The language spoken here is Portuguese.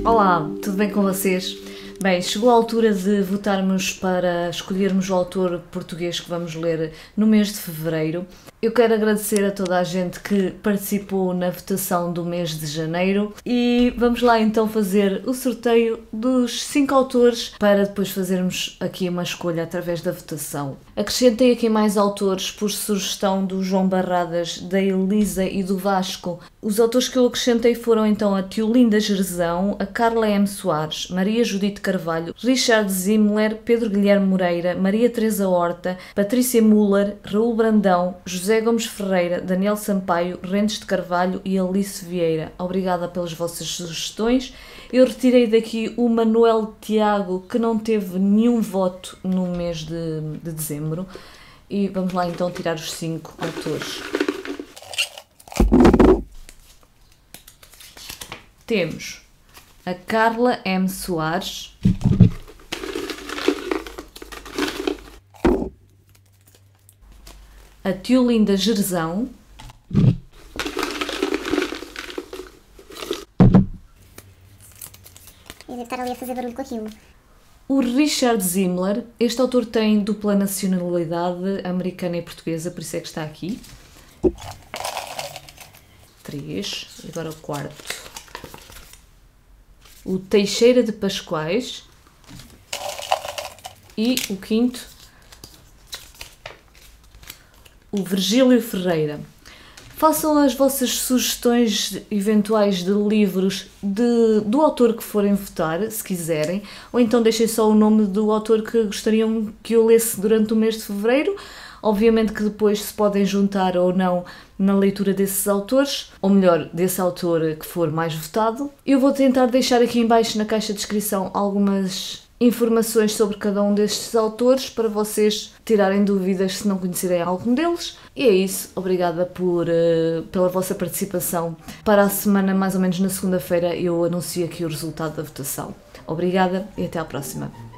Olá, tudo bem com vocês? Bem, chegou a altura de votarmos para escolhermos o autor português que vamos ler no mês de fevereiro. Eu quero agradecer a toda a gente que participou na votação do mês de janeiro e vamos lá então fazer o sorteio dos 5 autores para depois fazermos aqui uma escolha através da votação. Acrescentei aqui mais autores por sugestão do João Barradas, da Elisa e do Vasco. Os autores que eu acrescentei foram então a Tiolinda Gerzão, a Carla M. Soares, Maria Judite Carvalho, Richard Zimmler, Pedro Guilherme Moreira, Maria Teresa Horta, Patrícia Müller, Raul Brandão, José Gomes Ferreira, Daniel Sampaio, Rentes de Carvalho e Alice Vieira. Obrigada pelas vossas sugestões. Eu retirei daqui o Manuel Tiago, que não teve nenhum voto no mês de dezembro. E vamos lá então tirar os 5 autores. Temos a Carla M. Soares, a Tiolinda Gerzão, Eu devo estar ali a fazer barulho com aquilo. o Richard Zimmler. Este autor tem dupla nacionalidade americana e portuguesa, por isso é que está aqui. 3, e agora o quarto. O Teixeira de Pascoais e o quinto, o Virgílio Ferreira. Façam as vossas sugestões eventuais de livros do autor que forem votar, se quiserem, ou então deixem só o nome do autor que gostariam que eu lesse durante o mês de fevereiro. Obviamente que depois se podem juntar ou não na leitura desses autores, ou melhor, desse autor que for mais votado. Eu vou tentar deixar aqui em baixo na caixa de descrição algumas informações sobre cada um destes autores para vocês tirarem dúvidas se não conhecerem algum deles. E é isso, obrigada pela vossa participação. Para a semana, mais ou menos na segunda-feira, eu anuncio aqui o resultado da votação. Obrigada e até à próxima.